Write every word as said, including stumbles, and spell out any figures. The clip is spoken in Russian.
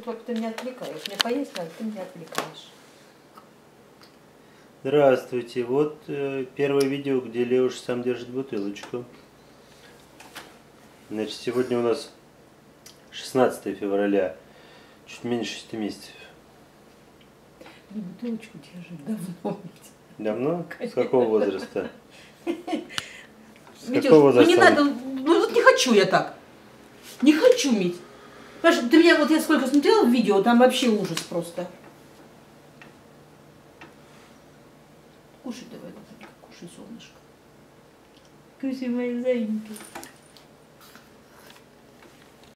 только ты меня отвлекаешь. Мне поесть надо, ты меня отвлекаешь. Здравствуйте. Вот э, первое видео, где Леуш сам держит бутылочку. Значит, сегодня у нас шестнадцатое февраля. Чуть меньше шести месяцев. Бутылочку держит давно. Давно? С какого возраста? С Митюш, какого ну не возраста? надо, ну вот не хочу я так. Не хочу, Мить. Понимаешь, ты меня, вот я сколько смотрела в видео, там вообще ужас просто. Кушай давай, кушай, солнышко. Кушай, мои зайеньки.